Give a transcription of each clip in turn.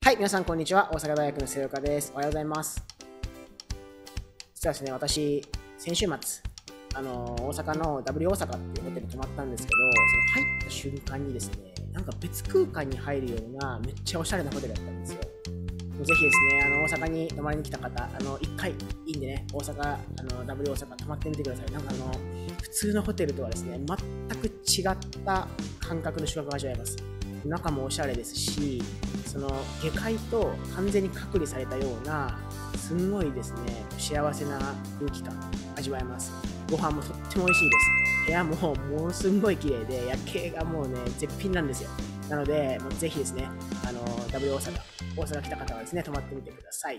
はい、皆さんこんにちは。大阪大学の瀬岡です。おはようございます。実はですね、私、先週末、大阪の W 大阪っていうホテルに泊まったんですけど、その入った瞬間にですね、なんか別空間に入るようなめっちゃおしゃれなホテルだったんですよ。ぜひですね、大阪に泊まりに来た方、1回いいんでね、W 大阪泊まってみてください。なんか普通のホテルとはですね、全く違った感覚の宿泊が味わえます。中もおしゃれですし、その下界と完全に隔離されたような、すんごいですね、幸せな空気感味わえます。ご飯もとっても美味しいです。部屋もものすんごい綺麗で、夜景がもうね、絶品なんですよ。なので、もうぜひですね、W 大阪来た方はですね、泊まってみてください。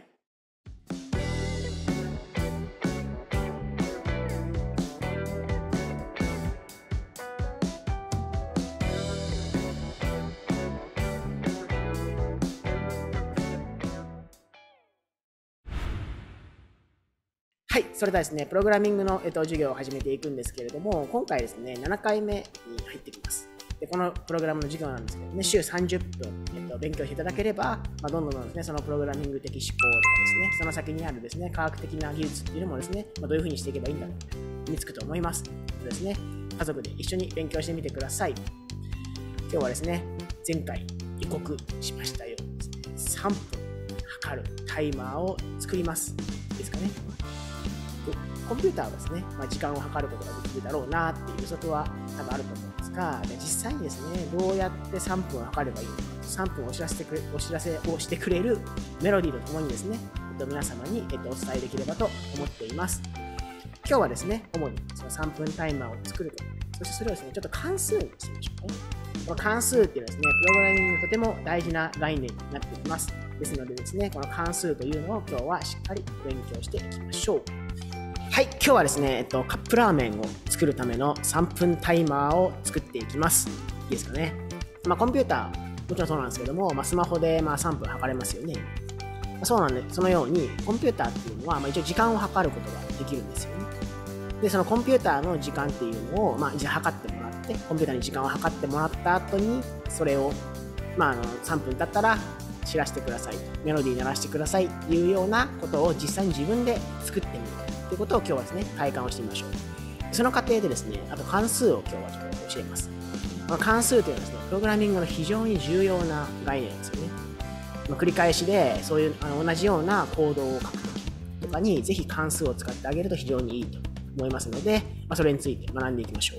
はい、それではですね、プログラミングの、授業を始めていくんですけれども、今回ですね、7回目に入ってきます。でこのプログラムの授業なんですけどね、週30分、勉強していただければ、どんどんですね、そのプログラミング的思考とかですね、その先にあるですね、科学的な技術っていうのもですね、どういうふうにしていけばいいんだろうと身につくと思います。ですね、家族で一緒に勉強してみてください。今日はですね、前回予告しましたようにですね、3分測るタイマーを作ります。いいですかね。コンピューターはですね、時間を計ることができるだろうなっていう予測は多分あると思うんですが、実際にですね、どうやって3分を測ればいいのか、3分をお知らせをしてくれるメロディーとともにですね、皆様にお伝えできればと思っています。今日はですね、主にその3分タイマーを作ると、そしてそれをですね、ちょっと関数にしてみましょうね。この関数っていうのはですね、プログラミングのとても大事な概念になっています。ですのでですね、この関数というのを今日はしっかり勉強していきましょう。はい、今日はですね、カップラーメンを作るための3分タイマーを作っていきます。いいですかね。コンピューター、もちろんそうなんですけども、スマホで3分測れますよね。そうなんで、そのように、コンピューターっていうのは、一応時間を測ることができるんですよね。で、そのコンピューターの時間っていうのを、一応測ってもらって、コンピューターに時間を測ってもらった後に、それを、3分経ったら、知らせてください、メロディー鳴らしてくださいっていうようなことを実際に自分で作ってみるということを今日はですね、体感をしてみましょう。その過程でですね、あと関数を今日はちょっと教えます。関数というのはですね、プログラミングの非常に重要な概念ですよね。繰り返しでそういう同じようなコードを書くときとかにぜひ関数を使ってあげると非常にいいと思いますので、それについて学んでいきましょう。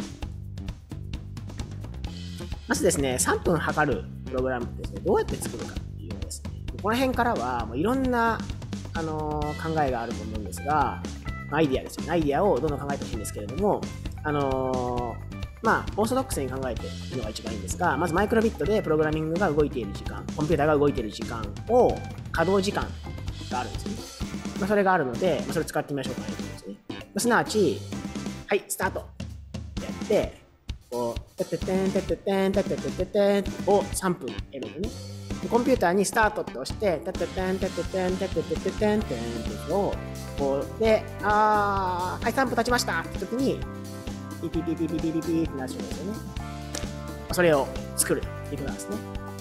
まずですね、3分測るプログラムってですね、どうやって作るかっていうのですね、この辺からはもういろんな考えがあると思うんですが、アイディアですよね。アイディアをどんどん考えてほしいんですけれども、オーソドックスに考えていくのが一番いいんですが、まずマイクロビットでプログラミングが動いている時間、コンピューターが動いている時間を稼働時間があるんですね。それがあるので、それを使ってみましょうかね。すなわち、はい、スタートやって、こう、てっててんてっててんてってててんを3分やるんですね。コンピューターにスタートって押して、てっててんてっててんてっててててんてんっていうのを、こう、で、はい、3分経ちましたって時に、ピピピピピピピピってなっちゃうんですよね。それを作るということなんですね。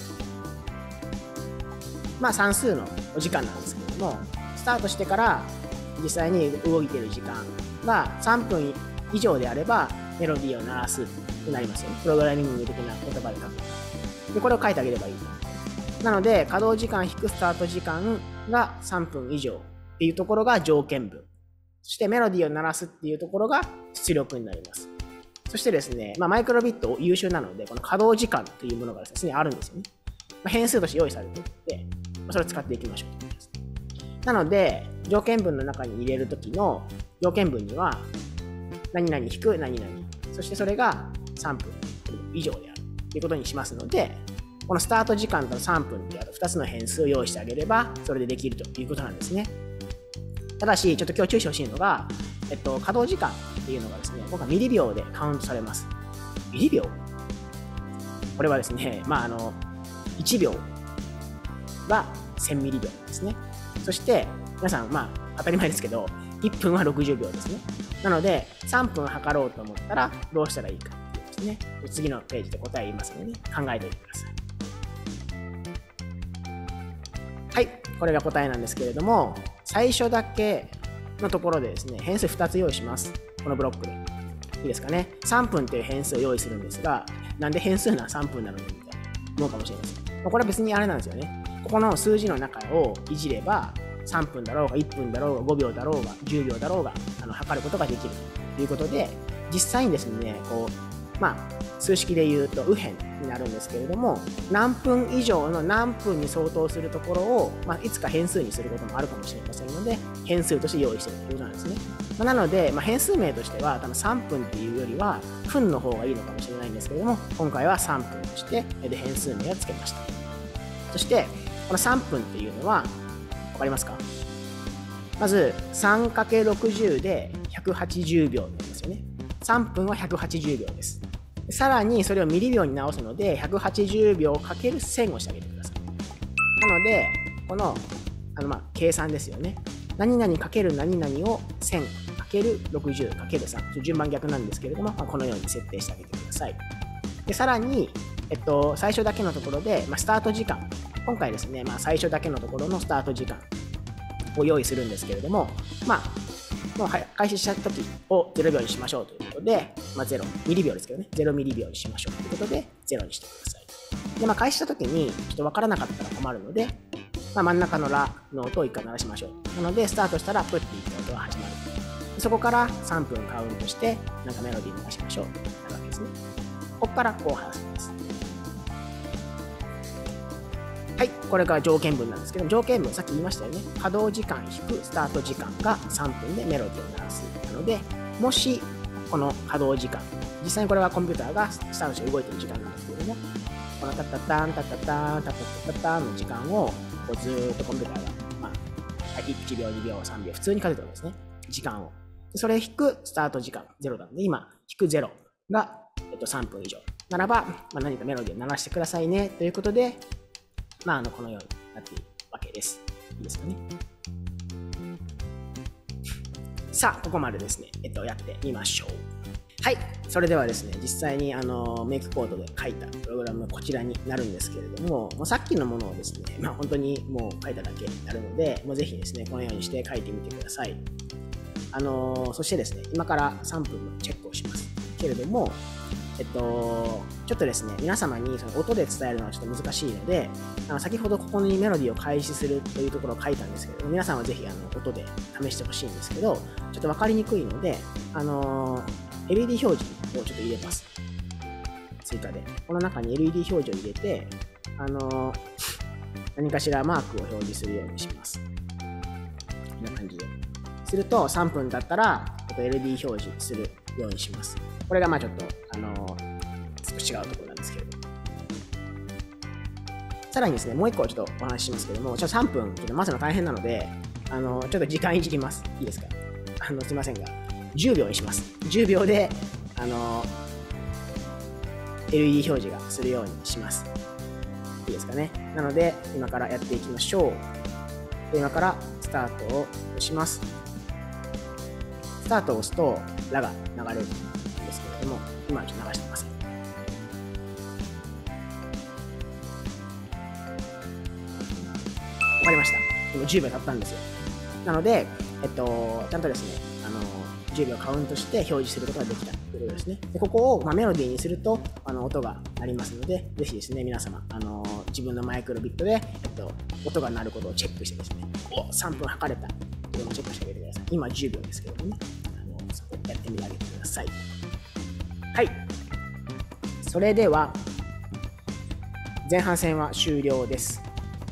算数のお時間なんですけれども、スタートしてから実際に動いている時間が3分以上であればメロディーを鳴らすとなりますよね。プログラミング的な言葉で書く。で、これを書いてあげればいいと。なので、稼働時間引くスタート時間が3分以上っていうところが条件文。そしてメロディーを鳴らすっていうところが出力になります。そしてですね、マイクロビット優秀なので、この稼働時間というものがですね、あるんですよね。変数として用意されていて、それを使っていきましょう。なので、条件文の中に入れるときの条件文には、何々引く何々、そしてそれが3分以上であるということにしますので、このスタート時間と3分という2つの変数を用意してあげれば、それでできるということなんですね。ただし、ちょっと今日注意してほしいのが、稼働時間っていうのがですね、今回ミリ秒でカウントされます。ミリ秒？これはですね、1秒は1000ミリ秒ですね。そして、皆さん、当たり前ですけど、1分は60秒ですね。なので、3分測ろうと思ったら、どうしたらいいかっていうですね、次のページで答え言いますので、考えておいてください。 はい、これが答えなんですけれども、最初だけのところでですね、変数2つ用意します。このブロックで。いいですかね。3分という変数を用意するんですが、なんで変数なら3分なのにみたいな思うかもしれません。これは別にあれなんですよね。ここの数字の中をいじれば、3分だろうが1分だろうが5秒だろうが10秒だろうが測ることができるということで、実際にですね、数式で言うと右辺になるんですけれども、何分以上の何分に相当するところを、いつか変数にすることもあるかもしれませんので、変数として用意しているということなんですね。なので、変数名としては多分3分っていうよりは分の方がいいのかもしれないんですけれども、今回は3分として変数名をつけました。そしてこの3分っていうのは分かりますか？まず 3×60 で180秒になりますよね。3分は180秒です。さらにそれをミリ秒に直すので180秒 ×1000 をしてあげてください。なのでこの計算ですよね。何々×何々を 1000×60×3 順番逆なんですけれども、このように設定してあげてください。でさらに、最初だけのところで、スタート時間、今回ですね、最初だけのところのスタート時間を用意するんですけれども、もう開始した時を0秒にしましょうということで、0ミリ秒ですけどね、0ミリ秒にしましょうということで0にしてください。で、開始した時にちょっと分からなかったら困るので、真ん中のラの音を1回鳴らしましょう。なのでスタートしたらプッていった音が始まる。そこから3分カウントしてメロディー流しましょうとなるわけですね。ここからこう話すんです。はい、これが条件文なんですけど、条件文さっき言いましたよね。稼働時間引くスタート時間が3分でメロディーを鳴らすなので、もしこの稼働時間、実際にこれはコンピューターがスタートして動いている時間なんですけれども、このタッタッタンタッタッタンタッタッタッタンの時間をずーっとコンピューターが、1秒2秒3秒普通に数えてるんですね、時間を。それ引くスタート時間0なので、今引く0が、3分以上ならば、何かメロディーを鳴らしてくださいねということで、このようになっているわけです。いいですかね。さあ、ここまでですね、やってみましょう。はい、それではですね、実際にメイクコードで書いたプログラムがこちらになるんですけれども、さっきのものをですね、本当にもう書いただけになるので、ぜひですね、このようにして書いてみてください。そしてですね、今から3分のチェックをしますけれども、ちょっとですね、皆様にその音で伝えるのはちょっと難しいので、先ほどここにメロディーを開始するというところを書いたんですけど、皆さんはぜひ音で試してほしいんですけど、ちょっと分かりにくいので、LED 表示をちょっと入れます。追加で。この中に LED 表示を入れて、何かしらマークを表示するようにします。こんな感じで。すると3分だったら LED 表示するようにします。これがちょっと少し違うところなんですけれども、さらにですね、もう一個ちょっとお話ししますけども、3分ちょっと待つの大変なので、ちょっと時間いじります。いいですか？すいませんが、10秒にします。10秒でLED 表示がするようにします。いいですかね。なので今からやっていきましょう。で、今からスタートを押します。スタートを押すとラが流れるんですけれども、今はちょっと流してません。わかりました。今10秒経ったんですよ。なので、ちゃんとですね、10秒カウントして表示することができたということですね。で、ここをメロディーにすると音が鳴りますので、ぜひですね、皆様自分のマイクロビットで、音が鳴ることをチェックしてですね、3分測れたというのをチェックしてあげてください。今10秒ですけれどもね、そこやってみてあげてください。はい。それでは前半戦は終了です。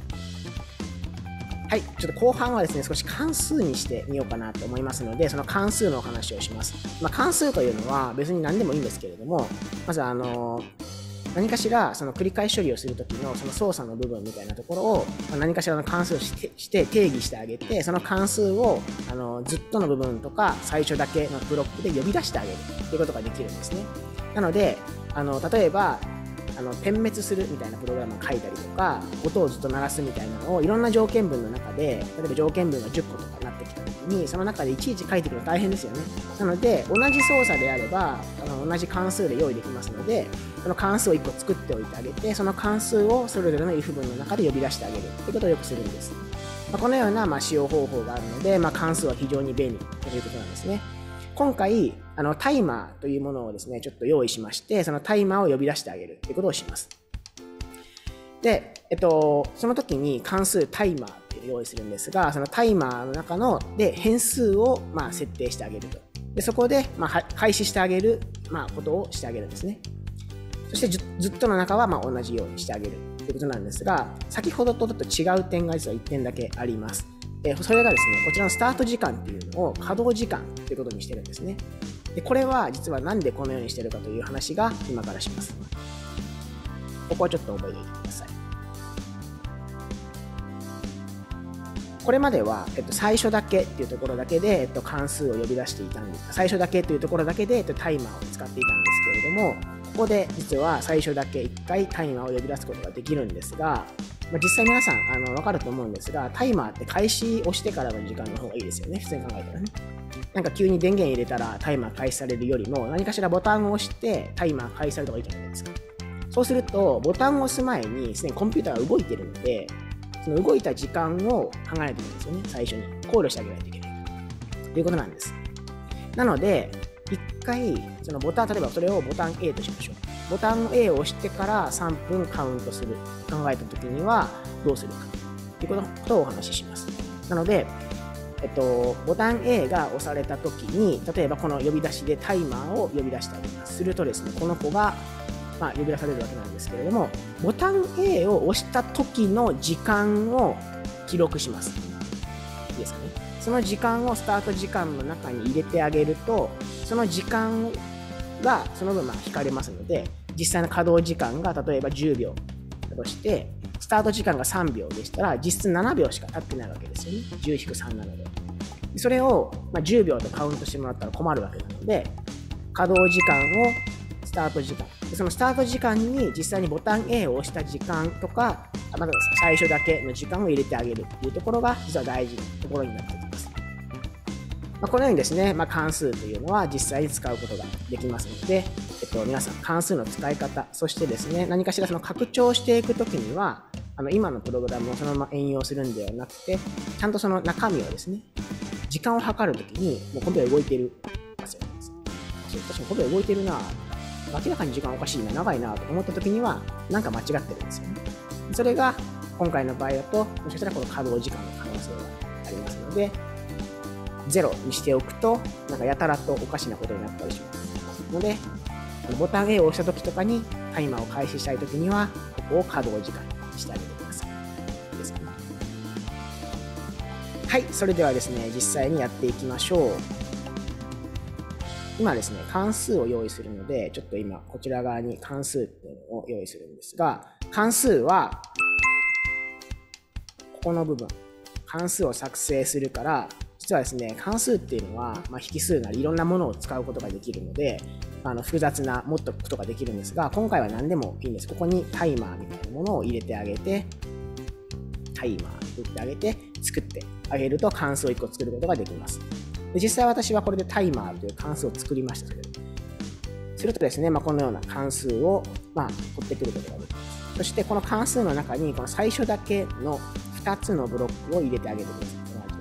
はい、ちょっと後半はですね、少し関数にしてみようかなと思いますので、その関数のお話をします。関数というのは別に何でもいいんですけれども、まず何かしらその繰り返し処理をするときのその操作の部分みたいなところを何かしらの関数をして定義してあげて、その関数をずっとの部分とか最初だけのブロックで呼び出してあげるということができるんですね。なので例えば点滅するみたいなプログラムを書いたりとか、音をずっと鳴らすみたいなのをいろんな条件文の中で、例えば条件文が10個とかになってきた時にその中でいちいち書いていくの大変ですよね。なので同じ操作であれば同じ関数で用意できますので、その関数を1個作っておいてあげて、その関数をそれぞれの if 文の中で呼び出してあげるということをよくするんです。このような使用方法があるので、関数は非常に便利ということなんですね。今回タイマーというものをですねちょっと用意しまして、そのタイマーを呼び出してあげるということをします。で、その時に関数タイマーっていうのを用意するんですが、そのタイマーの中で変数を設定してあげると。でそこで開始してあげることをしてあげるんですね。そしてずっとの中は同じようにしてあげるということなんですが、先ほどとちょっと違う点が実は1点だけあります。それがですね、こちらのスタート時間っていうのを稼働時間ということにしてるんですね。でこれは実はなんでこのようにしてるかという話が今からします。ここはちょっと覚えておいてください。これまでは、最初だけっていうところだけで、関数を呼び出していたんです。最初だけというところだけで、タイマーを使っていたんですけれども、ここで実は最初だけ1回タイマーを呼び出すことができるんですが、実際皆さん分かると思うんですが、タイマーって開始をしてからの時間の方がいいですよね、普通に考えたらね。なんか急に電源入れたらタイマー開始されるよりも、何かしらボタンを押してタイマー開始された方がいいじゃないですか。そうすると、ボタンを押す前にすでにコンピューターが動いてるので、その動いた時間を考えないといけないんですよね、最初に。考慮してあげないといけない。ということなんです。なので、1回、そのボタン、例えばそれをボタン A としましょう。ボタン A を押してから3分カウントする。考えたときにはどうするかということをお話しします。なので、ボタン A が押されたときに、例えばこの呼び出しでタイマーを呼び出してあげます。するとですね、この子が呼び出されるわけなんですけれども、ボタン A を押した時の時間を記録します。いいですかね。その時間をスタート時間の中に入れてあげると、その時間がその分引かれますので、実際の稼働時間が例えば10秒だとして、スタート時間が3秒でしたら、実質7秒しか経ってないわけですよね。10-3なので。それを10秒とカウントしてもらったら困るわけなので、稼働時間をスタート時間。そのスタート時間に実際にボタン A を押した時間とか、まだ最初だけの時間を入れてあげるというところが実は大事なところになってきます。このようにですね、関数というのは実際に使うことができますので、皆さん関数の使い方、そしてですね、何かしらその拡張していくときには、今のプログラムをそのまま援用するんではなくて、ちゃんとその中身をですね、時間を計るときに、もうコンピューター動いてるますよね。確かにコンピューター動いてるな、明らかに時間おかしいな、長いなと思ったときには、なんか間違ってるんですよね。それが今回の場合だと、もしかしたらこの稼働時間の可能性がありますので、0にしておくと、なんかやたらとおかしなことになったりしますので、ボタン A を押したときとかにタイマーを開始したいときには、ここを稼働時間にしてあげてください。ですかね。はい、それではですね、実際にやっていきましょう。今ですね、関数を用意するので、ちょっと今、こちら側に関数っていうのを用意するんですが、関数は、ここの部分、関数を作成するから、実はですね、関数っていうのは、引数なりいろんなものを使うことができるので、複雑な持っとくことができるんですが、今回は何でもいいんです。ここにタイマーみたいなものを入れてあげて、タイマー打ってあげて、作ってあげると関数を1個作ることができます。で実際私はこれでタイマーという関数を作りました。するとですね、このような関数を取ってくることができます。そしてこの関数の中にこの最初だけの2つのブロックを入れてあげてください。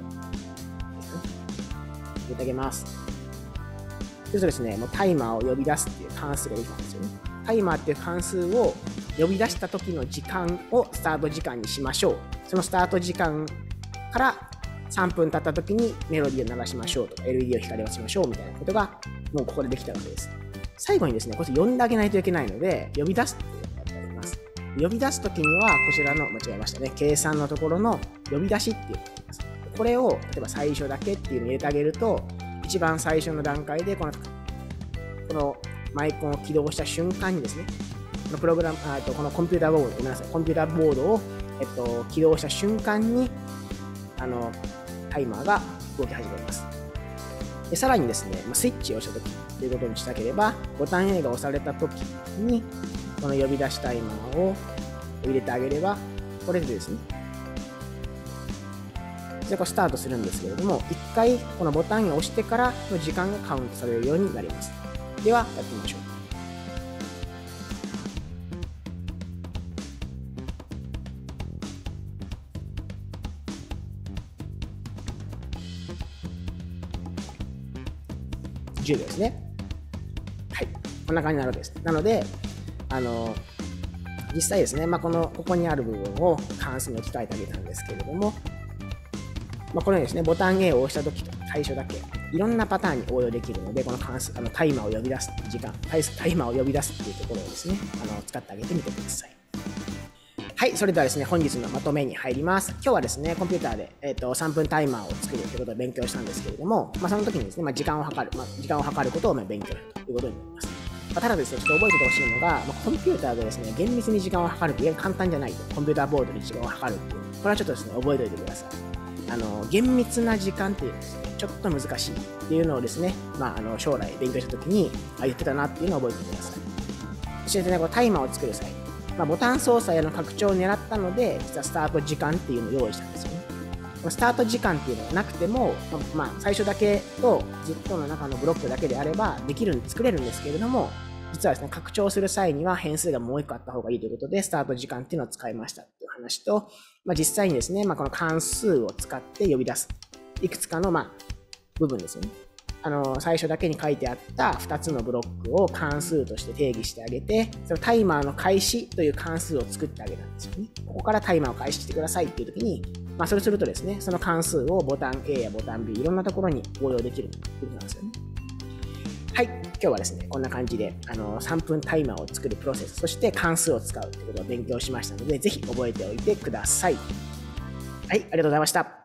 入れてあげます。そうするとですね、もうタイマーを呼び出すっていう関数ができたんですよね。タイマーっていう関数を呼び出した時の時間をスタート時間にしましょう。そのスタート時間から3分経った時にメロディーを流しましょうとか LED を光らせましょうみたいなことがもうここでできたわけです。最後にですね、これ呼んであげないといけないので、呼び出すっていうのがやってあります。呼び出す時にはこちらの、間違えましたね、計算のところの呼び出しっていうのがあります。これを例えば最初だけっていうのを入れてあげると、一番最初の段階でこのマイコンを起動した瞬間にですね、このプログラム、このコンピューターボード、ごめんなさい、コンピューターボードを、起動した瞬間にタイマーが動き始めます。でさらにですね、スイッチをしたときということにしたければ、ボタン A が押されたときに、この呼び出しタイマーを入れてあげれば、これでですね、 でこうスタートするんですけれども、1回このボタンを押してからの時間がカウントされるようになります。では、やってみましょう。10秒ですね。はい。こんな感じになるわけです。なので、実際ですね、ここにある部分を関数に置き換えてあげたんですけれども、このようにですね、ボタン A を押したときと最初だけ、いろんなパターンに応用できるので、この関数、タイマーを呼び出す時間、タイマーを呼び出すっていうところをですね、使ってあげてみてください。はい、それではですね、本日のまとめに入ります。今日はですね、コンピューターで、3分タイマーを作るということを勉強したんですけれども、その時にですね、時間を測ることを勉強するということになります。ただですね、ちょっと覚えておいてほしいのが、コンピューターでですね、厳密に時間を測るって簡単じゃないと。コンピューターボードで時間を測るっていう。これはちょっとですね、覚えておいてください。厳密な時間っていうのはですね、ちょっと難しいっていうのをですね、将来勉強した時に言ってたなっていうのを覚えておいてください。そしてですね、このタイマーを作る際、ボタン操作やの拡張を狙ったので、実はスタート時間っていうのを用意したんですよね。スタート時間っていうのがなくても、最初だけと ZIP の中のブロックだけであれば作れるんですけれども、実はですね、拡張する際には変数がもう一個あった方がいいということで、スタート時間っていうのを使いましたっていう話と、実際にですね、この関数を使って呼び出す。いくつかの部分ですよね。最初だけに書いてあった2つのブロックを関数として定義してあげて、そのタイマーの開始という関数を作ってあげたんですよね。ここからタイマーを開始してくださいっていう時に、それするとですね、その関数をボタン A やボタン B、いろんなところに応用できるということなんですよね。はい、今日はですね、こんな感じで3分タイマーを作るプロセス、そして関数を使うということを勉強しましたので、ぜひ覚えておいてください。はい、ありがとうございました。